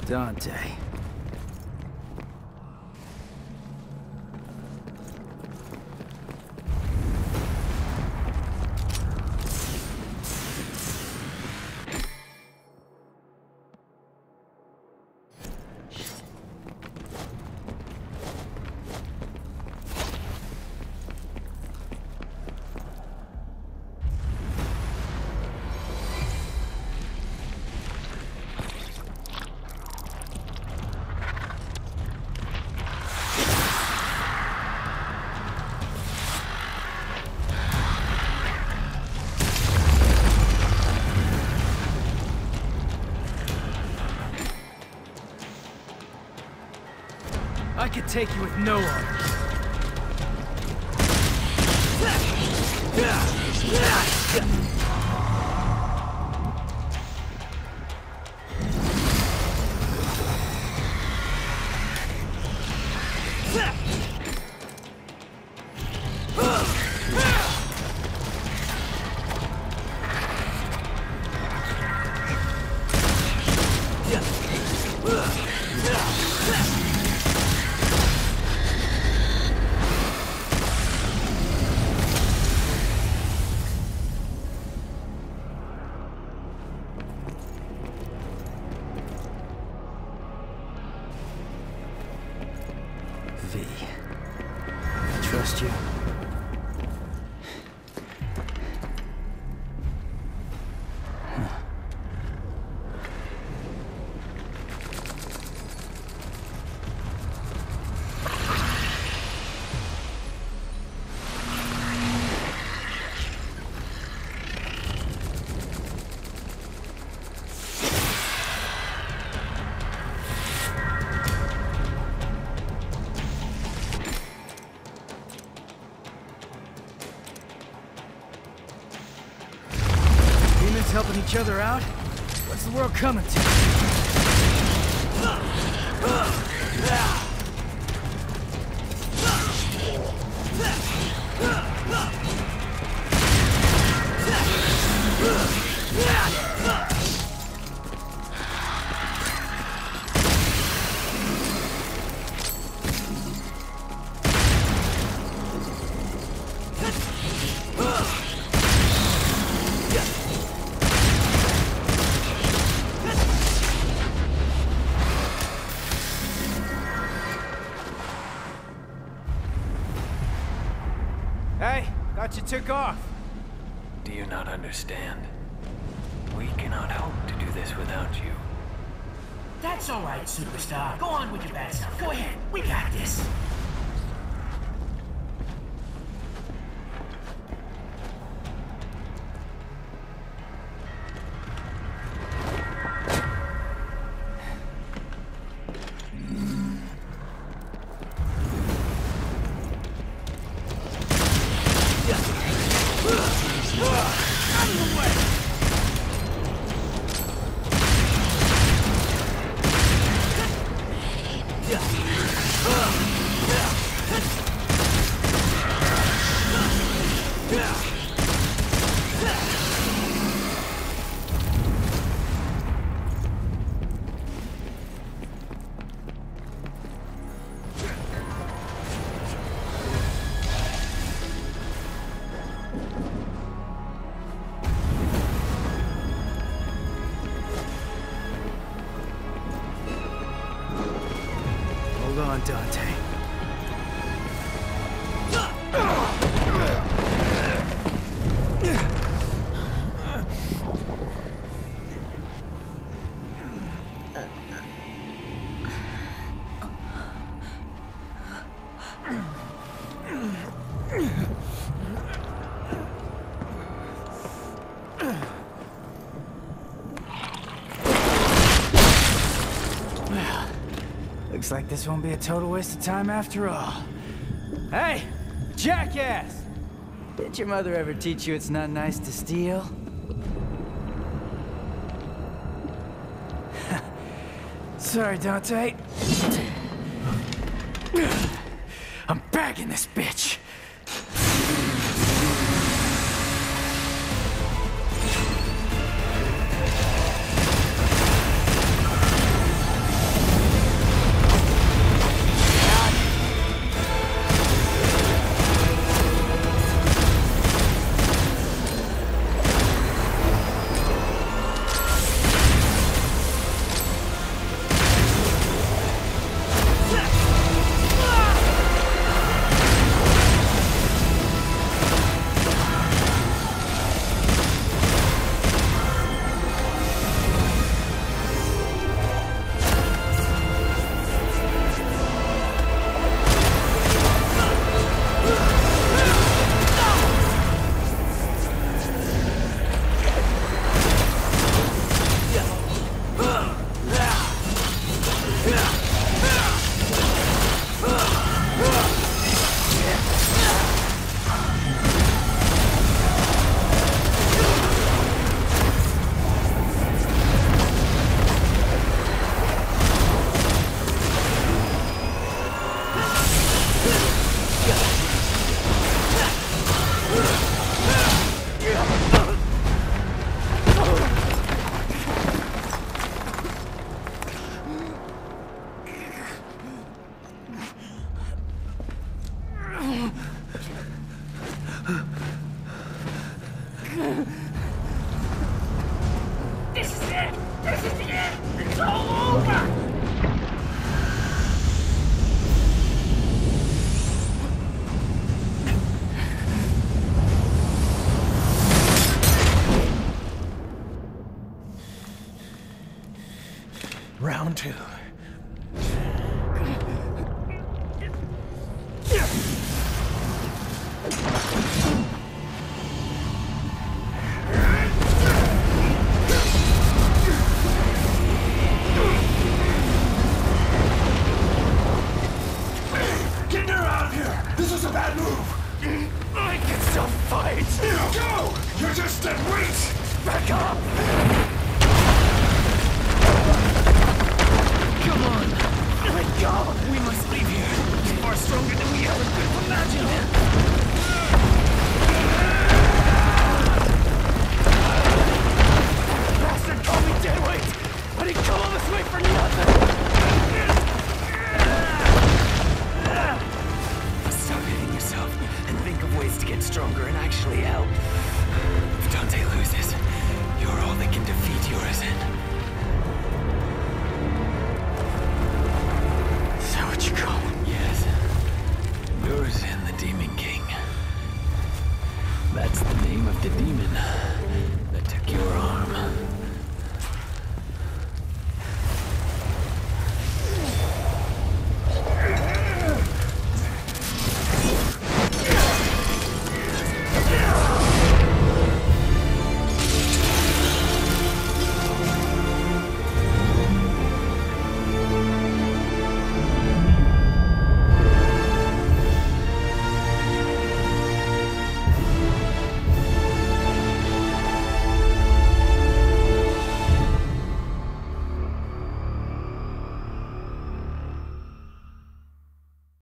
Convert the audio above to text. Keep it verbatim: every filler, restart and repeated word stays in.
Dante. I could take you with no arms. V. I trust you. Helping each other out? What's the world coming to? Hey, thought you took off. Do you not understand? We cannot hope to do this without you. That's all right, superstar. Go on with your bad stuff. Go ahead. We got this. Hold on, Dante. Looks like this won't be a total waste of time after all. Hey, jackass! Did your mother ever teach you it's not nice to steal? Sorry, Dante. I'm bagging this bitch. Round two.